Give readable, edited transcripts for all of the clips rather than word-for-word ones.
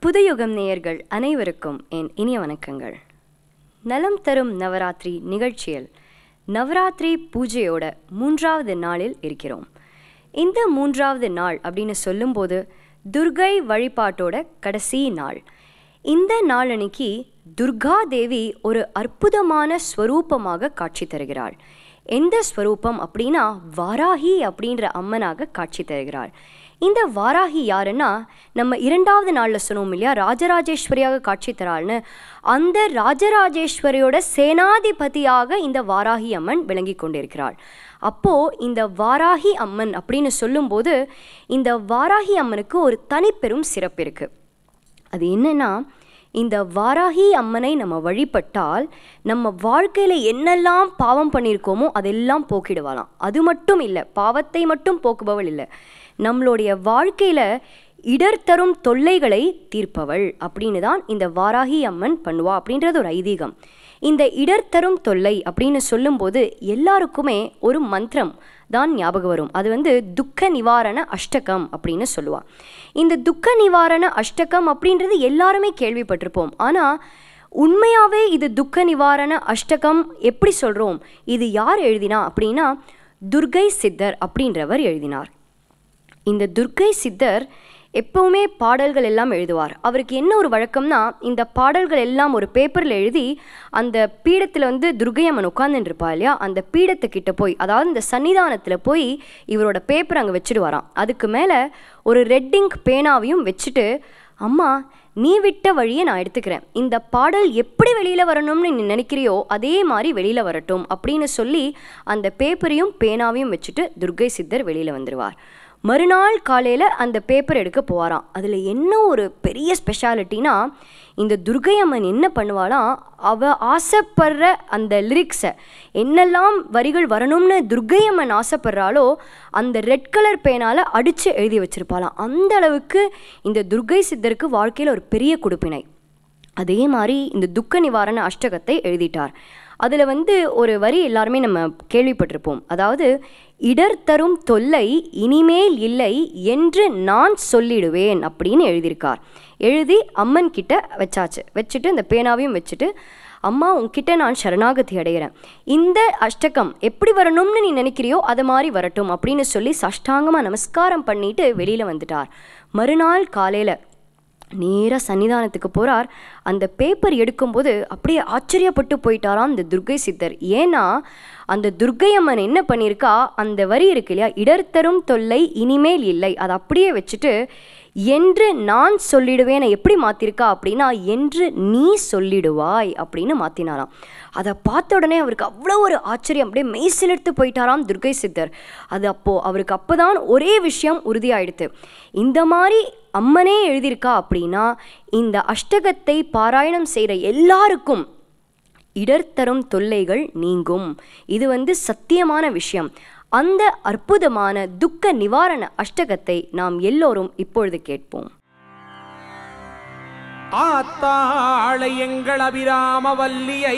புதுயுகம் நேயர்கள் அனைவருக்கும் என் இனிய வணக்கங்கள். நலம் தரும் நவராத்திரி நிகழ்ச்சியில் நவராத்திரி பூஜையோட 3வது நாளில் இருக்கிறோம். இந்த 3வது நாள் அப்படின்னு சொல்லும்போது துர்கை வழிபாட்டோட கடைசி நாள். இந்த நாளன்னைக்கு துர்கா தேவி ஒரு அற்புதமான ஸ்வரூபமாக காட்சி தருகிறாள். எந்த ஸ்வரூபம் அப்படின்னா வாராகி அப்படின்ற அம்மனாக காட்சி தருகிறாள். இந்த வாராகி யாருன்னா, நம்ம 2வது நாளில் சொன்னோம் இல்லையா, ராஜராஜேஸ்வரியாக காட்சி தராள்னு. அந்த ராஜராஜேஸ்வரியோட சேனாதிபதியாக இந்த வாராகி அம்மன் விளங்கி கொண்டிருக்கிறாள். அப்போது இந்த வாராகி அம்மன் அப்படின்னு சொல்லும்போது இந்த வாராகி அம்மனுக்கு ஒரு தனிப்பெரும் சிறப்பு இருக்குது. அது என்னென்னா, இந்த வாராகி அம்மனை நம்ம வழிபட்டால் நம்ம வாழ்க்கையில் என்னெல்லாம் பாவம் பண்ணியிருக்கோமோ அதெல்லாம் போக்கிடுவாளாம். அது மட்டும் இல்லை, பாவத்தை மட்டும் போக்குபவள் இல்லை, நம்மளுடைய வாழ்க்கையில் இடர் தரும் தொல்லைகளை தீர்ப்பவள் அப்படின்னு தான் இந்த வாராகி அம்மன் பண்ணுவா அப்படின்றது ஒரு ஐதீகம். இந்த இடர் தரும் தொல்லை அப்படின்னு சொல்லும்போது எல்லாருக்குமே ஒரு மந்திரம் தான் ஞாபகம் வரும். அது துக்க நிவாரண அஷ்டகம் அப்படின்னு சொல்லுவாள். இந்த துக்க நிவாரண அஷ்டகம் அப்படின்றது எல்லாருமே கேள்விப்பட்டிருப்போம். ஆனால் உண்மையாகவே இது துக்க நிவாரண அஷ்டகம் எப்படி சொல்கிறோம், இது யார் எழுதினா அப்படின்னா துர்கை சித்தர் அப்படின்றவர் எழுதினார். இந்த துர்கை சித்தர் எப்போவுமே பாடல்கள் எல்லாம் எழுதுவார். அவருக்கு என்ன ஒரு வழக்கம்னா, இந்த பாடல்கள் எல்லாம் ஒரு பேப்பரில் எழுதி அந்த பீடத்தில் துர்கை அம்மன் உட்காந்துருப்பா இல்லையா, அந்த பீடத்துக்கிட்ட போய், அதாவது இந்த சன்னிதானத்தில் போய் இவரோட பேப்பர் அங்கே வச்சுடுவாராம். அதுக்கு மேலே ஒரு ரெட் இங்க் பேனாவையும் வச்சுட்டு, அம்மா நீ விட்ட வழியை நான் எடுத்துக்கிறேன், இந்த பாடல் எப்படி வெளியில் வரணும்னு நீ நினைக்கிறியோ அதே மாதிரி வெளியில் வரட்டும் அப்படின்னு சொல்லி அந்த பேப்பரையும் பேனாவையும் வச்சுட்டு துர்கை சித்தர் வெளியில் வந்துடுவார். மறுநாள் காலையில் அந்த பேப்பர் எடுக்க போவாராம். அதில் என்ன ஒரு பெரிய ஸ்பெஷாலிட்டினா, இந்த துர்கை அம்மன் என்ன பண்ணுவாளாம், அவள் ஆசைப்படுற அந்த லிரிக்ஸை, என்னெல்லாம் வரிகள் வரணும்னு துர்கை அம்மன் ஆசைப்படுறாளோ அந்த ரெட் கலர் பேனால் அடித்து எழுதி வச்சுருப்பாளாம். அந்த அளவுக்கு இந்த துர்கை சித்தருக்கு வாழ்க்கையில் ஒரு பெரிய கொடுப்பினை. அதே மாதிரி இந்த துக்க நிவாரண அஷ்டகத்தை எழுதிட்டார். அதில் ஒரு வரி எல்லாருமே நம்ம கேள்விப்பட்டிருப்போம். அதாவது, இடர் தரும் தொல்லை இனிமேல் இல்லை என்று நான் சொல்லிடுவேன் அப்படின்னு எழுதியிருக்கார். எழுதி அம்மன் கிட்ட வச்சுட்டு இந்த பேனாவையும் வச்சுட்டு, அம்மா உன்கிட்ட நான் சரணாகதி அடைகிறேன், இந்த அஷ்டகம் எப்படி வரணும்னு நீ நினைக்கிறியோ அது மாதிரி வரட்டும் அப்படின்னு சொல்லி சாஷ்டாங்கமாக நமஸ்காரம் பண்ணிட்டு வெளியில் வந்துட்டார். மறுநாள் காலையில் நேராக சன்னிதானத்துக்கு போகிறார். அந்த பேப்பர் எடுக்கும்போது அப்படியே ஆச்சரியப்பட்டு போயிட்டாராம் இந்த துர்கை சித்தர். ஏன்னா அந்த துர்கை அம்மன் என்ன பண்ணியிருக்கா, அந்த வரி இருக்கு இல்லையா, இடர் தரும் தொல்லை இனிமேல் இல்லை, அதை அப்படியே வச்சுட்டு என்று நான் சொல்லிடுவேன் எப்படி மாற்றிருக்கா அப்படின்னா என்று நீ சொல்லிடுவாய் அப்படின்னு மாற்றினாராம். அதை பார்த்த உடனே அவருக்கு அவ்வளோ ஒரு ஆச்சரியம், அப்படியே மெய்சிலிர்த்து போயிட்டாராம் துர்கை சித்தர். அவருக்கு அப்போதான் ஒரே விஷயம் உறுதியாயிடுது, இந்த மாதிரி அம்மனே எழுதியிருக்கா அப்படின்னா இந்த அஷ்டகத்தை பாராயணம் செய்கிற எல்லாருக்கும் இடர் தரும் தொல்லைகள் நீங்கும். இது சத்தியமான விஷயம். அந்த அற்புதமான துக்க நிவாரண அஷ்டகத்தை நாம் எல்லோரும் இப்பொழுது கேட்போம். ஆத்தாளை எங்கள் அபிராம வல்லியை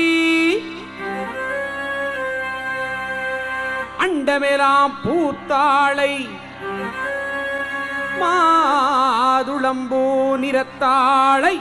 அண்டமெலாம் பூத்தாளை மாதுளம்பூ நிறத்தாளை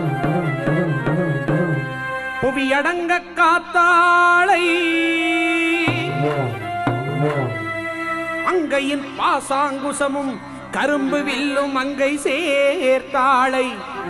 புவியடங்க காத்தாளை அங்கையின் பாசாங்குசமும் கரும்பு வில்லும் அங்கை சேர்த்தாளை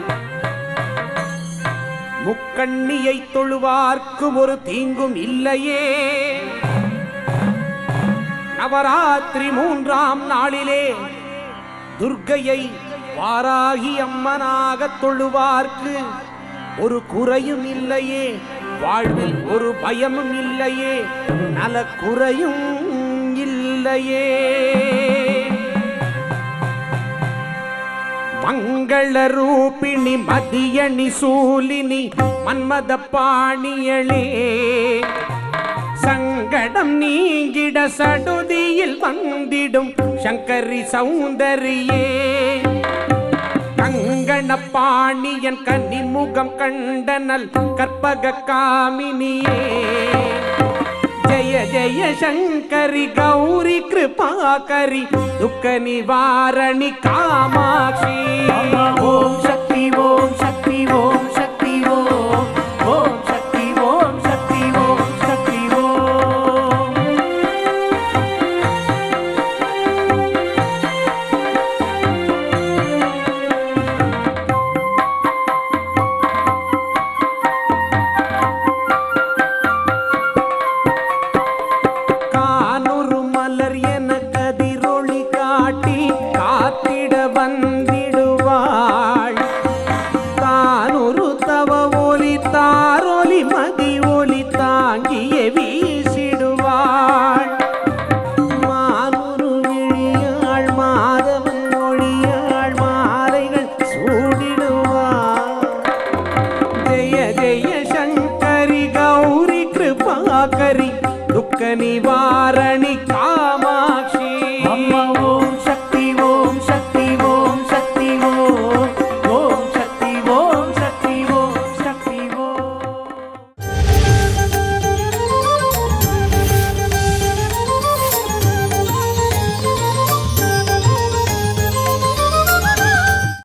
முக்கண்ணியை தொழுவார்க்கு ஒரு தீங்கும் இல்லையே. நவராத்திரி 3ஆம் நாளிலே துர்க்கையை வாராகி அம்மனாக தொழுவார்க்கு ஒரு குறையும் இல்லையே, வாழ்வில் ஒரு பயமும் இல்லையே, நல குறையும் இல்லையே. மங்கள ரூபிணி மதியணி சூலினி மன்மத பாணியளே, சங்கடம் நீங்கிட சடுதியில் வந்திடும் சங்கரி சௌந்தரியே, கங்கண பாணியன் கன்னிமுகம் கண்டனல் கற்பக காமினியே, जय जय शंकरी गौरी कृपाकरी दुख निवारणी कामाक्षी ओम शक्ति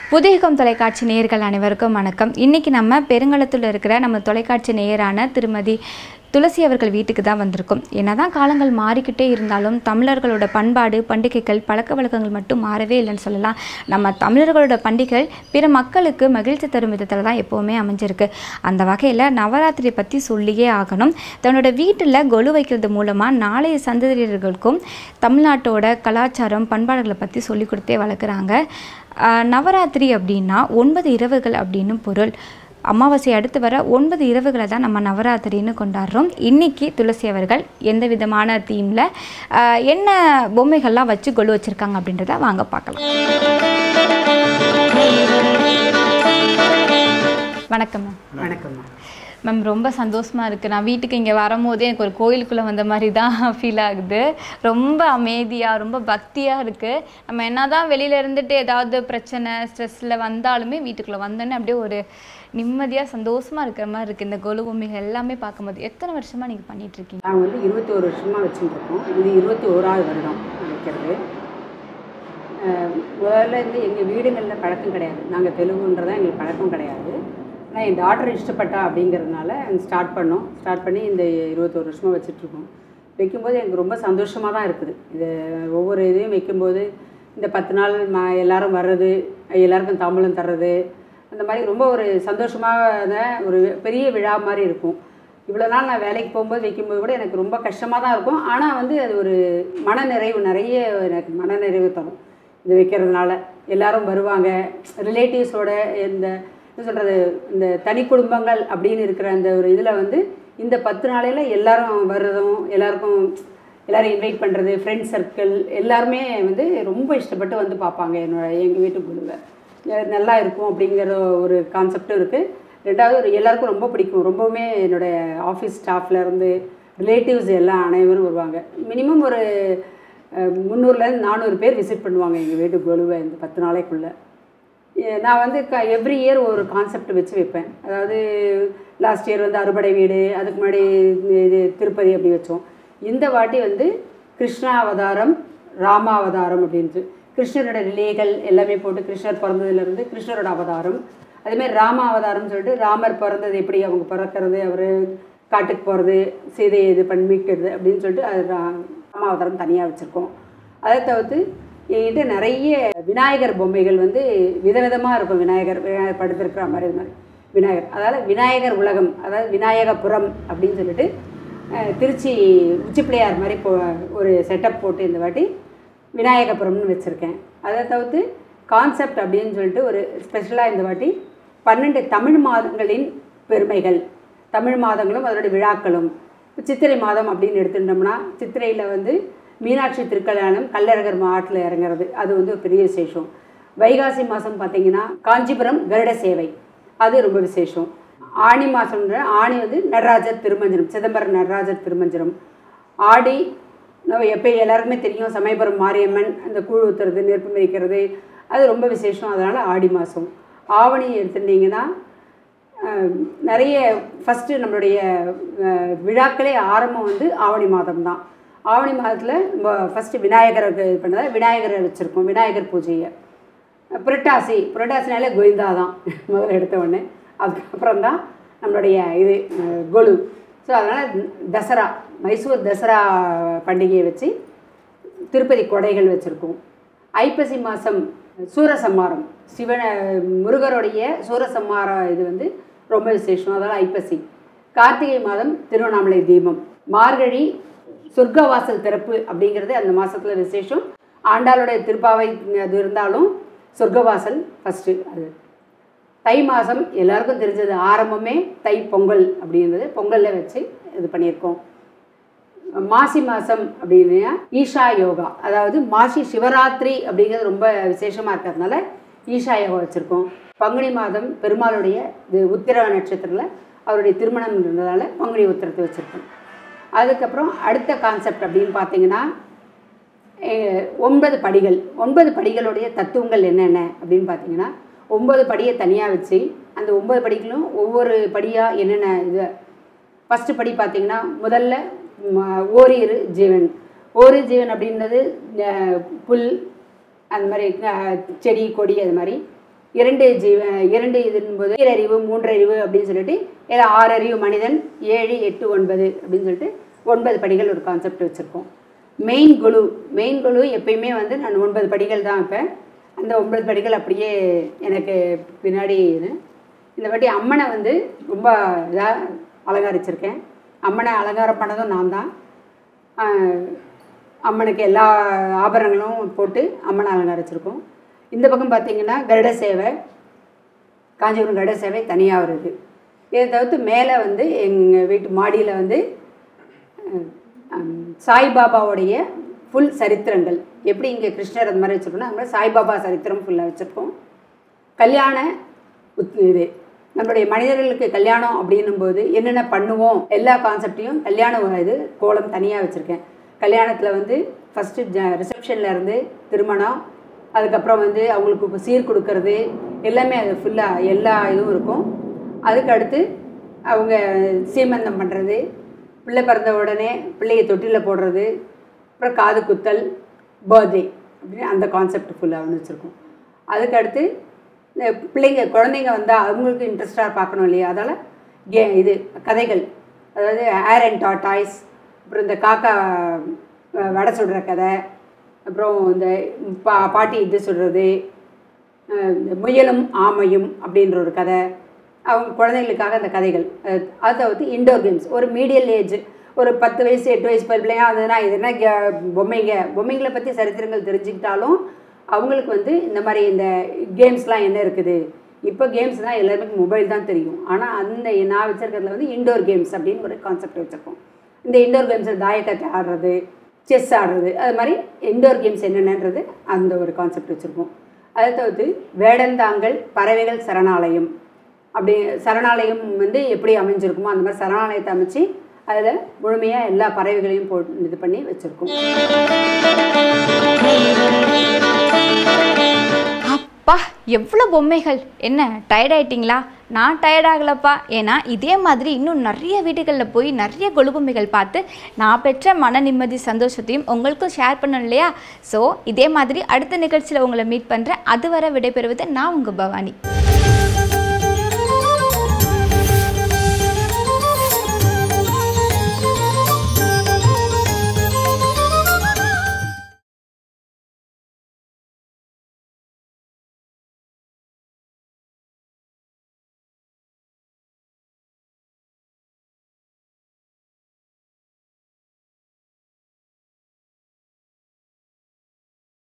புதியகம் தொலைக்காட்சி நேயர்கள் அனைவருக்கும் வணக்கம். இன்றைக்கி நம்ம பெருங்களத்தில் இருக்கிற நம்ம தொலைக்காட்சி நேயரான திருமதி துளசி அவர்கள் வீட்டுக்கு தான் வந்திருக்கோம். என்னதான் காலங்கள் மாறிக்கிட்டே இருந்தாலும் தமிழர்களோட பண்பாடு, பண்டிகைகள், பழக்க வழக்கங்கள் மட்டும் மாறவே இல்லைன்னு சொல்லலாம். நம்ம தமிழர்களோட பண்டிகை பிற மக்களுக்கு மகிழ்ச்சி தரும் விதத்தில் தான் எப்போவுமே அமைஞ்சிருக்கு. அந்த வகையில் நவராத்திரி பற்றி சொல்லியே ஆகணும். தன்னோட வீட்டில் கொலு வைக்கிறது மூலமாக நாளைய சந்ததியர்களுக்கும் தமிழ்நாட்டோட கலாச்சாரம், பண்பாடுகளை பற்றி சொல்லி கொடுத்தே வளர்க்குறாங்க. நவராத்திரி அப்படின்னா 9 இரவுகள் அப்படின்னு பொருள். அமாவாசை அடுத்து வர 9 இரவுகளை தான் நம்ம நவராத்திரின்னு கொண்டாடுறோம். இன்றைக்கி துளசி அவர்கள் எந்த விதமான தீமில் என்ன பொம்மைகள்லாம் வச்சு கொலு வச்சுருக்காங்க அப்படின்றத வாங்க பார்க்கலாம். வணக்கம் மேம். வணக்கம் மேம். ரொம்ப சந்தோஷமாக இருக்குது. நான் வீட்டுக்கு இங்கே வரும்போதே எனக்கு ஒரு கோயிலுக்குள்ளே வந்த மாதிரி தான் ஃபீல் ஆகுது. ரொம்ப அமைதியாக, ரொம்ப பக்தியாக இருக்குது. நம்ம என்ன தான் வெளியில் இருந்துட்டு ஏதாவது பிரச்சனை, ஸ்ட்ரெஸ்ஸில் வந்தாலுமே வீட்டுக்குள்ளே வந்தோன்னே அப்படியே ஒரு நிம்மதியாக சந்தோஷமாக இருக்கிற மாதிரி இருக்குது. இந்த கொலு பொம்மைகள் எல்லாமே பார்க்கும்போது. எத்தனை வருஷமாக நீங்கள் பண்ணிகிட்ருக்கீங்க? நாங்கள் வந்து 21 வருஷமாக வச்சுட்டுருக்கோம். இது 21வது வருடம் வைக்கிறது. முதல்ல இருந்து எங்கள் வீடுகளில் பழக்கம் கிடையாது. நாங்கள் தெலுங்குன்றதான் எங்களுக்கு பழக்கம் கிடையாது. ஆனால் என் டாக்டர் இஷ்டப்பட்டா அப்படிங்கிறதுனால ஸ்டார்ட் பண்ணி இந்த 21 வருஷமாக வச்சுட்ருக்கோம். வைக்கும்போது எனக்கு ரொம்ப சந்தோஷமாக தான் இருக்குது. இது ஒவ்வொரு இதையும் வைக்கும்போது இந்த 10 நாள் எல்லோரும் வர்றது, எல்லாருக்கும் தாம்பூலம் தர்றது, அந்த மாதிரி ரொம்ப ஒரு சந்தோஷமான ஒரு பெரிய விழா மாதிரி இருக்கும். இவ்வளோ நாள் நான் வேலைக்கு போகும்போது வைக்கும்போது கூட எனக்கு ரொம்ப கஷ்டமாக தான் இருக்கும். ஆனால் வந்து அது ஒரு மனநிறைவு, நிறைய எனக்கு மனநிறைவு தரும் இது வைக்கிறதுனால. எல்லோரும் வருவாங்க, ரிலேட்டிவ்ஸோட இந்த என்ன சொல்கிறது, இந்த தனி குடும்பங்கள் அப்படின்னு இருக்கிற அந்த ஒரு இதில் வந்து இந்த 10 நாளையில் எல்லோரும் வர்றதும், எல்லோரும் இன்வைட் பண்ணுறது, ஃப்ரெண்ட்ஸ் சர்க்கிள் எல்லாருமே வந்து ரொம்ப இஷ்டப்பட்டு வந்து பார்ப்பாங்க எங்கள் வீட்டுக்குள்ள. நல்லா இருக்கும் அப்படிங்கிற ஒரு கான்செப்டும் இருக்குது. ரெண்டாவது எல்லாருக்கும் ரொம்ப பிடிக்கும். ரொம்பவுமே என்னுடைய ஆஃபீஸ் ஸ்டாஃப்லேருந்து ரிலேட்டிவ்ஸ் எல்லாம் அனைவரும் வருவாங்க. மினிமம் ஒரு 300லேருந்து 400 பேர் விசிட் பண்ணுவாங்க எங்கள் வீட்டு கொலுவை இந்த 10 நாளைக்குள்ளே. நான் வந்து எவ்ரி இயர் ஒரு கான்செப்ட் வச்சு வைப்பேன். அதாவது லாஸ்ட் இயர் வந்து அறுபடை வீடு, அதுக்கு முன்னாடி இது திருப்பதி அப்படி வச்சோம். இந்த வாட்டி வந்து கிருஷ்ணாவதாரம், ராமாவதாரம் அப்படின்ட்டு கிருஷ்ணரோட நிலைகள் எல்லாமே போட்டு, கிருஷ்ணர் பிறந்ததுலேருந்து கிருஷ்ணரோட அவதாரம், அதேமாதிரி ராமாவதாரம்னு சொல்லிட்டு ராமர் பிறந்தது எப்படி, அவங்க பிறக்கிறது, அவர் காட்டுக்கு போகிறது, சீதையை இது பண்ணி மீட்கிறது அப்படின்னு சொல்லிட்டு அது ராமாவதாரம் தனியாக வச்சுருக்கோம். அதை தவிர்த்து என்கிட்ட நிறைய விநாயகர் பொம்மைகள் வந்து விதவிதமாக இருக்கும். விநாயகர் படுத்திருக்கிற மாதிரி இது மாதிரி விநாயகர், அதாவது விநாயகர் உலகம், அதாவது விநாயகபுரம் அப்படின்னு சொல்லிட்டு திருச்சி உச்சிப்பிள்ளையார் மாதிரி ஒரு செட்டப் போட்டு இந்த வாட்டி விநாயகபுரம்னு வச்சுருக்கேன். அதை தவிர்த்து கான்செப்ட் அப்படின்னு சொல்லிட்டு ஒரு ஸ்பெஷலாக இந்த வாட்டி 12 தமிழ் மாதங்களின் பெருமைகள், தமிழ் மாதங்களும் அதனுடைய விழாக்களும். சித்திரை மாதம் அப்படின்னு எடுத்துட்டோம்னா சித்திரையில் வந்து மீனாட்சி திருக்கல்யாணம், கள்ளழகர் ஆற்றில் இறங்குறது, அது வந்து ஒரு பெரிய விசேஷம். வைகாசி மாதம் பார்த்திங்கன்னா காஞ்சிபுரம் கருட சேவை, அது ரொம்ப விசேஷம். ஆனி மாதம்ன்ற ஆணி வந்து நடராஜர் திருமஞ்சனம், சிதம்பரம் நடராஜர் திருமஞ்சனம். ஆடி எப்போ எல்லாருக்குமே தெரியும், சமயபுரம் மாரியம்மன் அந்த கூழ் ஊற்றுறது, நெருப்பு மிதிக்கிறது, அது ரொம்ப விசேஷம். அதனால் ஆடி மாதம். ஆவணி எடுத்துட்டிங்கன்னா நிறைய ஃபஸ்ட்டு நம்மளுடைய விழாக்களே ஆரம்பம் வந்து ஆவணி மாதம் தான். ஆவணி மாதத்தில் நம்ம ஃபஸ்ட்டு விநாயகருக்கு இது பண்ணதை விநாயகரை வச்சுருக்கோம், விநாயகர் பூஜையை. புரட்டாசினாலே கோவிந்தா தான் முதல்ல எடுத்த உடனே, அதுக்கப்புறம் தான் நம்மளுடைய இது கொலு. ஸோ அதனால் தசரா, மைசூர் தசரா பண்டிகையை வச்சு திருப்பதி கொடைகள் வச்சுருக்கோம். ஐப்பசி மாதம் சூரசம்மாரம், முருகருடைய சூரசம்மார இது வந்து ரொம்ப விசேஷம், அதனால் ஐப்பசி. கார்த்திகை மாதம் திருவண்ணாமலை தீபம். மார்கழி சொர்க்கவாசல் திறப்பு அப்படிங்கிறது அந்த மாதத்தில் விசேஷம். ஆண்டாளுடைய திருப்பாவை அது இருந்தாலும் சொர்க்கவாசல் ஃபஸ்ட்டு. அது தை மாதம் எல்லாருக்கும் தெரிஞ்சது, ஆரம்பமே தை பொங்கல் அப்படின்றது, பொங்கலில் வச்சு இது பண்ணியிருக்கோம். மாசி மாதம் அப்படின்னா ஈஷா யோகா, அதாவது மாசி சிவராத்திரி அப்படிங்கிறது ரொம்ப விசேஷமாக இருக்கிறதுனால ஈஷா யோகா வச்சுருக்கோம். பங்குனி மாதம் பெருமாளுடைய இது உத்திர நட்சத்திரத்தில் அவருடைய திருமணம் இருந்ததால் பங்குனி உத்திரத்தை வச்சுருக்கோம். அதுக்கப்புறம் அடுத்த கான்செப்ட் அப்படின்னு பார்த்தீங்கன்னா 9 படிகள். 9 படிகளுடைய தத்துவங்கள் என்னென்ன அப்படின்னு பார்த்தீங்கன்னா 9 படியை தனியாக வச்சு அந்த 9 படிகளும் ஒவ்வொரு படியாக என்னென்ன இது. ஃபஸ்ட்டு படி பார்த்திங்கன்னா முதல்ல ஓரிரு ஜீவன். ஓரிரு ஜீவன் அப்படின்றது புல், அந்த மாதிரி செடி கொடி, அது மாதிரி 2 இதுன்போது 2 அறிவு 3 அறிவு அப்படின்னு சொல்லிட்டு 6 அறிவு மனிதன், 7 8 9 அப்படின்னு சொல்லிட்டு 9 படிகள் ஒரு கான்செப்ட் வச்சுருக்கோம். மெயின் குழு எப்பயுமே வந்து நான் 9 படிகள் தான் வைப்பேன். அந்த 9 படிகள் அப்படியே எனக்கு பின்னாடி இந்த வாட்டி அம்மனை வந்து ரொம்ப இதாக அலங்காரிச்சிருக்கேன். அம்மனை அலங்காரம் பண்ணதும் நான் தான். அம்மனுக்கு எல்லா ஆபரணங்களும் போட்டு அம்மனை அலங்கரிச்சிருக்கோம். இந்த பக்கம் பார்த்திங்கன்னா கருட சேவை, காஞ்சிபுரம் கருட சேவை தனியாக வருது. இதை தவிர்த்து மேலே வந்து எங்கள் வீட்டு மாடியில் வந்து சாய்பாபாவுடைய ஃபுல் சரித்திரங்கள் எப்படி இங்கே கிருஷ்ணர் அந்த மாதிரி வச்சுருக்கோன்னா அது மாதிரி சாய்பாபா சரித்திரம் ஃபுல்லாக வச்சுருக்கோம். கல்யாண இது நம்மளுடைய மனிதர்களுக்கு கல்யாணம் அப்படின்னும் போது என்னென்ன பண்ணுவோம் எல்லா கான்செப்டையும் கல்யாண இது கோலம் தனியாக வச்சுருக்கேன். கல்யாணத்தில் வந்து ஃபஸ்ட்டு ரிசப்ஷனில் இருந்து திருமணம், அதுக்கப்புறம் வந்து அவங்களுக்கு சீர் கொடுக்கறது எல்லாமே அது ஃபுல்லாக எல்லா இதுவும் இருக்கும். அதுக்கு அடுத்து அவங்க சீமந்தம் பண்ணுறது, பிள்ளை பிறந்த உடனே பிள்ளையை தொட்டிலில் போடுறது, அப்புறம் காது குத்தல், பர்த்டே அப்படின்னு அந்த கான்செப்ட் ஃபுல்லாக ஒன்று வச்சுருக்கோம். அதுக்கு அடுத்து இந்த குழந்தைங்க வந்தால் அவங்களுக்கு இன்ட்ரெஸ்டாக பார்க்கணும் இல்லையா, அதால் இது கதைகள், அதாவது ஏர் அண்ட் டாட்டாய்ஸ், அப்புறம் இந்த காக்கா வடை சுடுற கதை, அப்புறம் இந்த பாட்டி இது சொல்கிறது, முயலும் ஆமையும் அப்படின்ற ஒரு கதை, அவங்க குழந்தைங்களுக்காக அந்த கதைகள். அதாவது இன்டோர் கேம்ஸ் ஒரு மீடியம் ஏஜ் ஒரு 10 வயசு 8 வயசு பிள்ளையாக இருந்ததுன்னா இது என்ன பொம்மைங்களை பற்றி சரித்திரங்கள் தெரிஞ்சுக்கிட்டாலும் அவங்களுக்கு வந்து இந்த மாதிரி இந்த கேம்ஸ்லாம் என்ன இருக்குது. இப்போ கேம்ஸ் தான் எல்லாருமே மொபைல் தான் தெரியும். ஆனால் அந்த நான் வச்சுருக்கிறதுல வந்து இன்டோர் கேம்ஸ் அப்படின்னு ஒரு கான்செப்ட் வச்சுருக்கோம். இந்த இன்டோர் கேம்ஸில் தாயக்கட்டை ஆடுறது, செஸ் ஆடுறது, அது மாதிரி இன்டோர் கேம்ஸ் என்னென்னன்றது அந்த ஒரு கான்செப்ட் வச்சுருக்கோம். அதை தவிர்த்து வேடந்தாங்கல் பறவைகள் சரணாலயம், அப்படி சரணாலயம் வந்து எப்படி அமைஞ்சிருக்குமோ அந்த மாதிரி சரணாலயத்தை அமைச்சு அதில் முழுமையாக எல்லா பறவைகளையும் இது பண்ணி வச்சுருக்கோம். அப்பா எவ்வளோ பொம்மைகள்! என்ன டயர்ட் ஆகிட்டிங்களா? நான் டயர்டாகலப்பா. ஏன்னா இதே மாதிரி இன்னும் நிறைய வீடுகளில் போய் நிறைய கொலு பொம்மைகள் பார்த்து நான் பெற்ற மன நிம்மதி சந்தோஷத்தையும் உங்களுக்கும் ஷேர் பண்ணணும் இல்லையா? ஸோ இதே மாதிரி அடுத்த நிகழ்ச்சியில் உங்களை மீட் பண்ணுறேன். அதுவரை விடைபெறுவது நான் உங்கள் பவானி.